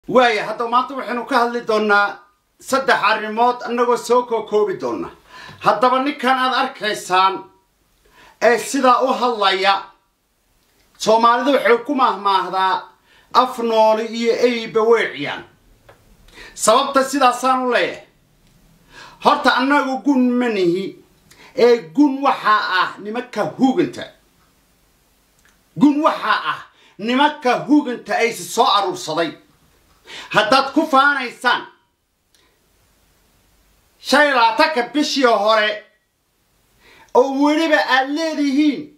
واي هذا ما توحنا كهل دونا صدق حرمات أنو سوكو كوبي دونا هذا بني كان أركيسان السيدا أوهلايا سومالدو حكومة ما هذا أفنولي أي بوعيان سبب السيدا صانو ليه هرت أنو جون منه جون وحاء نمكة هوجنتا جون وحاء نمكة هوجنتا أيس صار وصدي هداد كفان إنسان شيء لا تكبشي هوري أو ولبا الذين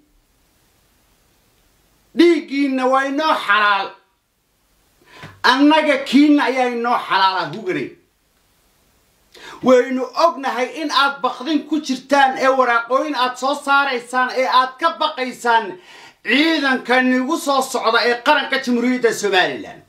ديجين وينو حلال أنك كين ينو حلال هوجري وينو أجنهي إن أد بخدين كشرتان أوراقوين أد صار إنسان أد كبق إنسان عيدا كان يوصل صعدا قرن كتمريد السوماليلان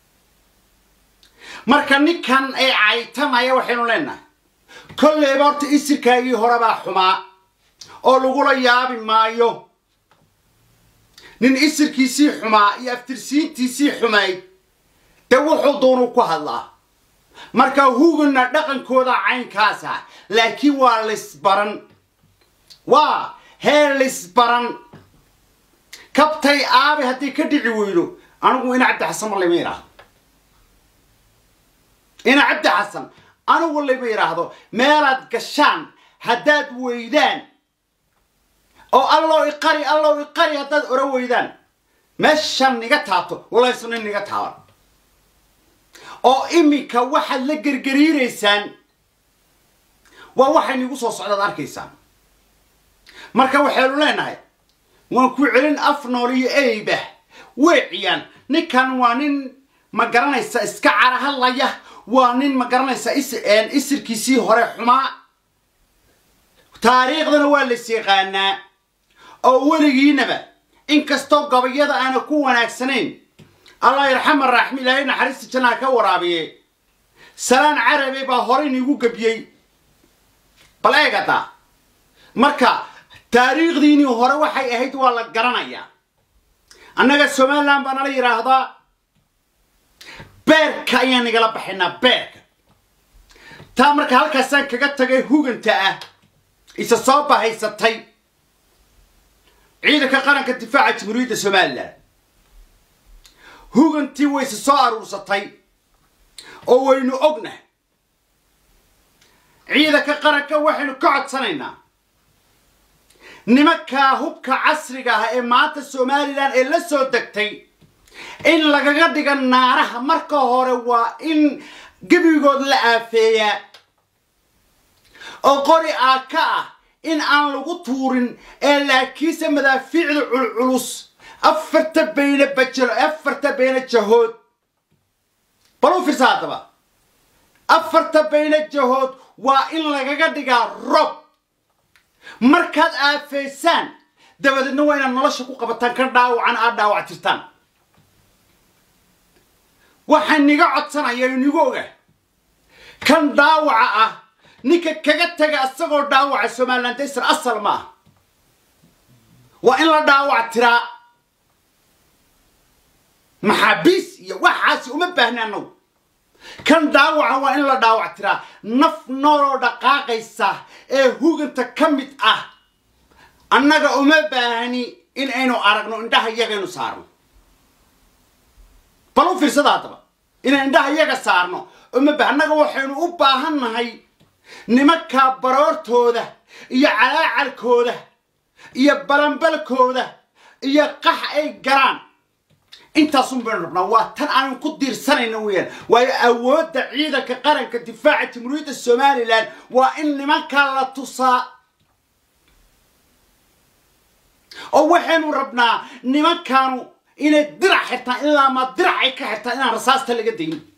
markani kan ay caytamaya waxaynu leenahay kullee barta isirkaagii horaba xumaa oo lagu la yaabi maayo nin isirkiisii xumaa iyo aftirsiintiisii xumay de wuxuu doonu ku hadlaa marka huguna dhaqankooda caynkaas ah laakiin waa lisbaran waa heelisbaran kabtay aabe hadii ka dhici weydo anigu in Cabdi Xasan Lemeera إنا عبد حسن أنا والله بيراهدو مالد قشان هداد ويدان أو الله يقري هداد أورو ويدان مشان نيجاتاتو والله يسون نيجاتاور أو إمي كواحد لجرجري إنسان وواحد يقصص على ذلك إنسان مركب حلو لنا هاي ونكوعلن أفنولي أيبه وعيان نكان وانين ما قرنا إسكعر هالله وانين ما قرنا إسر كيسي هراء حما تاريخ ذا نوال السيغانا أولي جينبا إن كستوب قبيضة أنا كوانا أكسنين الله يرحم الرحمة لأينا حريستي جنا كورابي سلان عربي باهورين يقوك بيي بلايقاتا مركا تاريخ ديني هراء وحي أهيد والله قرنا إياه أنك السومال لان بانا لي راهضا beerka ayaan igala baxinaa beerka taa marka halkaasaan kaga tagay huganta ah isa soo bahaysatay ciidanka qaranka difaaca jamhuuriyadda Soomaaliland hugantii way soo aruursatay oo waynu ognahay ciidanka qaranka waxaynu ka codsanaynaa nimanka hubka casriga ah ee maanta Soomaaliland ee la soo degtay إن لقد دقا نارها مركا هوروا إن قبيقود لأفيا أو قري آكا إن أن لغو تورين إلا كيسا مدى فعل العلوس أفرت بين بجر أفرت بين الجهود بلو في ساتبا أفرت بين الجهود وإن لقد دقا رب مركز آفيسان دابد النوين أن نلاشقو قبطان كان داو عن آداو عترتان waxaan niga codsanayaa inigooga kan daawaca ah ninka kaga taga asagoo daawaca Soomaaliland isra asal ma waa in la daawac tiraa maxaabis iyo waxaas uma baahnano kan daawaca waa in la daawac tiraa naf noolo dhaqaaqaysa ee huganta kamid ah annaga uma baahni in aynu aragno indhaha iyaga saarno بلو في صداقة إن عندها يجا صارنا أما بهنجا وحين أباهن هاي نمكة برارت هذا يا علاء الكودة يا بلنبل كودة يا قح أي جران أنت صنبر ربنا واتن أنا قدير سنة نويا وأود عيدا كقرن كدفاع تمريد السومالي لان وإن نمكة لا تصا أو وحين ربنا نمكانوا إن الدرع حتى إلا ما الدرع كحتى إن رصاص تلقدين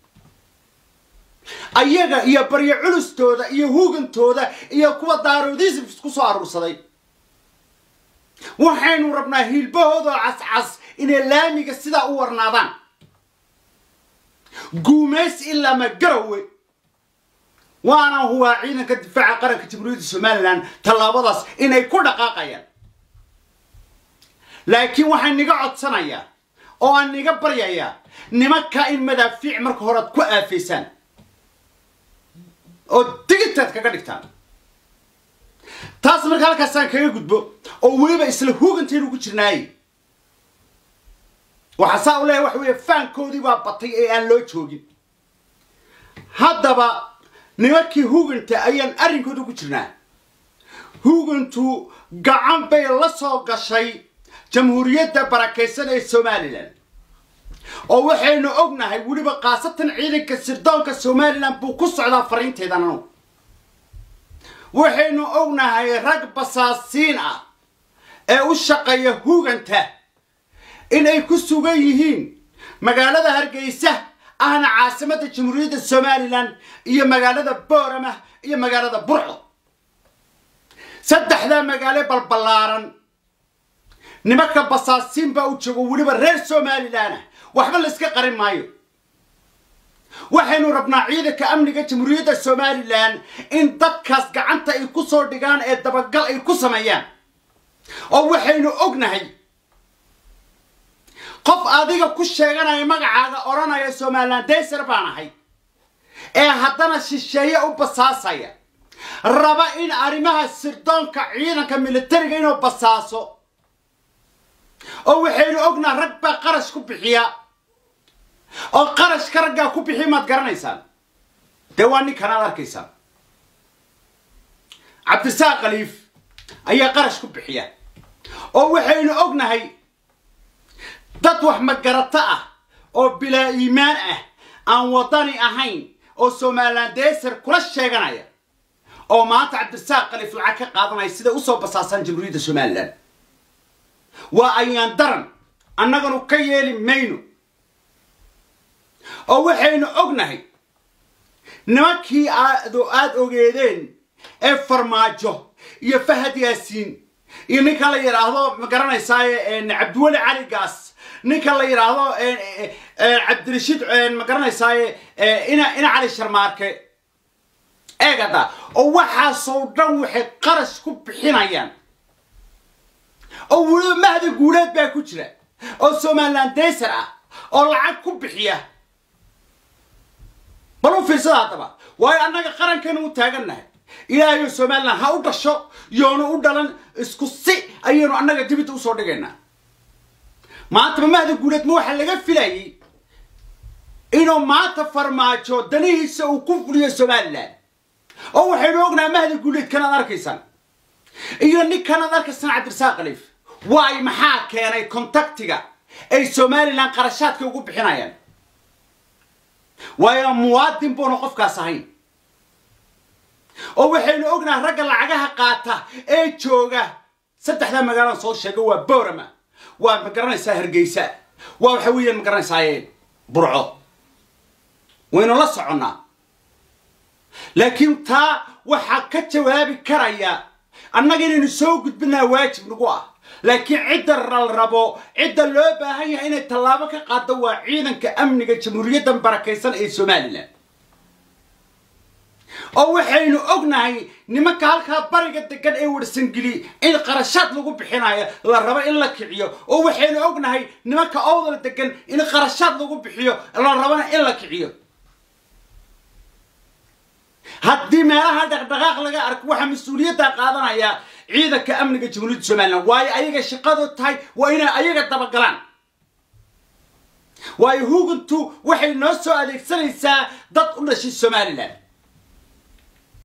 أيها يا بري علوس تودا يا هوجن تودا يا كوا دارو ديس بسكوسارو صدي وحين ربنا هيلبهود عس إن اللامي قصدا أورنادان قوميس إلا ما جروي وأنا هو عينك الدفاع قرن كتبريد السوماليلاند تلابضس إن يكون دقاقيا لكن وحين نقعد سنة oo aan iga baryaya nimanka in madaafiic marka hore ku aafeysaan oo digitaad kaga dhigtaan taas marka halkaasaan kaga gudbo oo weliba isla huganteenu ku jirnaay waxa saa u leeyahay wax weeye faankoodii baa batay ee aan loo joogin haddaba nimankii huganta ayaan arrinkooda ku jirnaa hugantu gacan bay la soo gashay jamhuuriyadda barakaysan ee Somaliland oo waxaynu ognahay weliba qaasatan ciidanka sirdoonka Somaliland buu ku socdaa fariinteedana waxaynu ognahay rag basaasiin ah ee u shaqeeya huganta in ay ku sugan yihiin magaalada Hargeysa ahna caasimadda jamhuuriyadda Somaliland iyo magaalada Boorama iyo magaalada Burco saddexda magaalo balbalaaran nimanka basaasiin baa u joogo weliba reer Somaliland waxba la iska qarin maayo waxaynu rabnaa ciidanka amniga jamhuuriyadda Somaliland in dadkaas gacanta ay ku soo dhigaan ee dabagal ay ku sameeyaan oo waxaynu ognahay qof adiga ku sheeganaya magacaaga oranaya Somaliland deesar baan ahay ee haddana shisheeye u basaasaya raba in arrimaha sirdoonka ciidanka militariga inuu basaaso oo waxaynu ognaa rag baa qarash ku bixiya oo qarash ka ragga ku bixi maad garanaysaan deewaani kana arkaysan Cabdisaaq Khaliif ayaa qarash ku bixiya oo waxaynu ognahay dad wax ma garata ah oo bilaa iimaan ah aan wadani ahayn oo Somaliland deesar kula sheeganaya oo maanta Cabdisaaq Khaliif lacag ka qaadanay sida u soo basaasan jamhuuriyadda Somaliland waa ayaan daran annaganu ka yeeli mayno oo waxaynu ognahay nimankii aad ogeedeen ee Farmaajo iyo Fahad Yaasiin iyo ninka la yiraahdo ma garanaysaa Cabdiwali Cali Gaas ninka la yiraahdo Cabdirashiid ma garanaysaa ina Cali Sharmaarke eegada oo waxa soo dhan waxay qarash ku bixinayaan oo weliba mahdi guuleed baa ku jira oo Somaliland deesar ah oo lacag ku bixiya baloo fiirsada hadaba way annaga qarankeenu u taaganahay ilaahay Somaliland ha u dhasho yoona u dhalan isku si ayaynu annaga dibida u soo dhigaynaa maanta mahdi guuleed ma waxa laga filayay inuu maanta Farmaajo danihiisa uu ku fuliyo Somaliland oo waxaynu ognahay mahdi guuleed kana arkaysan iyo ninkan arkaysan Cabdisaaq Khaliif waay maxaa keenay contactiga ay Somaliland qarashaadka ugu bixinayaan waayo muwaadin buu qofkaas ahayn oo waxaynu ognahay ragga lacagaha qaata ee jooga saddexda magaalo soo sheegay waa Boorama waa ma garanaysaa Hargeysa waa waxa weeyaan ma garanaysaa Burco waynu la soconaa laakiin taa waxa ka jawaabi karaya annaga inaynu soo gudbinaa waajib nagu ah laakiin cidda rabo cidda loo baahan yahay inay tallaabo ka qaado waa ciidanka amniga jamhuuriyadda barakaysan ee Somaliland oo waxaynu ognahay nimanka halka bariga degan ee warsangili in qarashaad lagu bixinayo la rabo in la kiciyo oo waxaynu ognahay nimanka awdal degan in qarashaad lagu bixiyo la rabo in la kiciyo haddii meelaha dhaqdhaqaaq laga arko waxa mas'uuliyadda qaadanaya ciidanka amniga jamhuuriyadda Somaliland way ayaga shaqadu tahay waa inay ayaga dabagalaan way huguntu waxay noo soo adeegsanaysaa dad u dhashay Somaliland